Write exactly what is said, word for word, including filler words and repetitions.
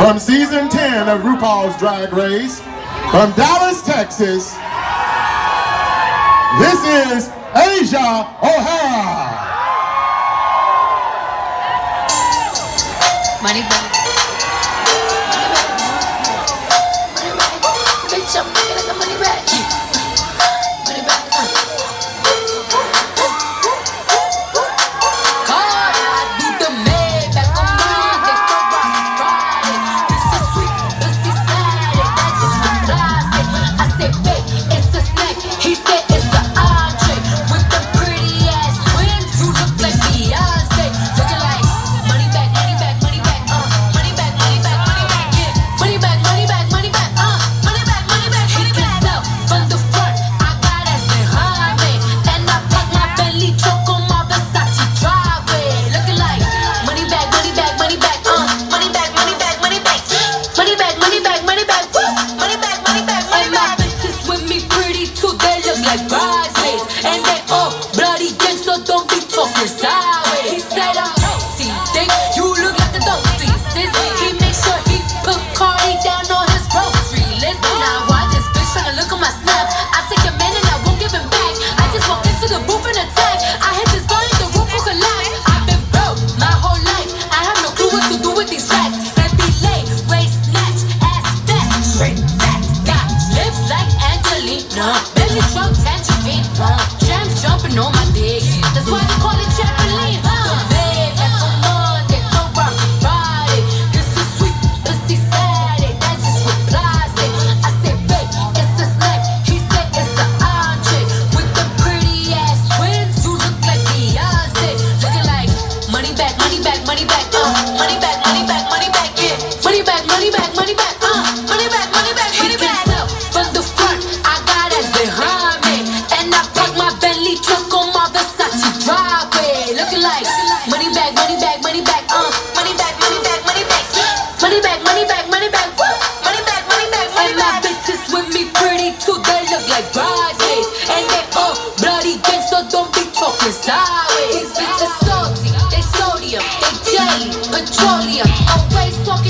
From season ten of RuPaul's Drag Race, from Dallas, Texas, this is Asia O'Hara. Money back. Money back. Money back. Bitch, I'm making like a money back. Money back. God, I do the Maybach. I'm on the Friday. This is sweet, this is Saturday. That's just my classic. I said, wait, it's a snack. He said it's an entree. With the pretty ass twins, you look like Beyonce. Looking like money back, money back, money back. Uh, money back, money back, money back. Yeah, money back, money back, money back. Uh, money back, money back, money back. He can tell from the front, I got ass behind me, and I park my Bentley truck on my Versace driveway. Looking like money back, money back, money back. Uh, money back, money back, money back. Money back, money back, money back. Woo! Money back, money back, money back. And my bitches with me pretty too. They look like bridesmaids, and they all bloody gang, so don't be talking sideways. He said I'm healthy, think you look like a dope thesis. He make sure he put Cardi down on his grocery list. Now why this bitch tryna look on my snap? I take a man and I won't give him back. I just walk into the booth and attack. I hit this gun and the roof will collapse. I've been broke my whole life. I have no clue what to do with these tracks. Baby lay, waist snatch, ass fat, straight back. Got lips like Angelina, belly trunk tangerine. Uh, Jams jumping on my dick. That's why they call it trampoline. Uh, babe, like a Monday, go rock Friday. This is sweet, this is Saturday. That's just what plastic. I said, babe, it's a snack. He said it's an entree. With the pretty ass twins, you look like Beyonce. Looking like money back, money back, money back. Uh, money back, money back, money back. Yeah, money back, money back, money back. Uh, money back, money back, money back. He can tell from the front, I got ass behind me, and I park my Bentley truck on my Versace driveway. Looking like money back, money back, money back. Uh, money back, money back, money back. Money back, money back, money back. Woo! Money back, money back, money back. And my bitches with me pretty too. They look like bridesmaids, and they all bloody gang, so don't be talking sideways. These bitches salty, they sodium, they jelly, petroleum. Always talking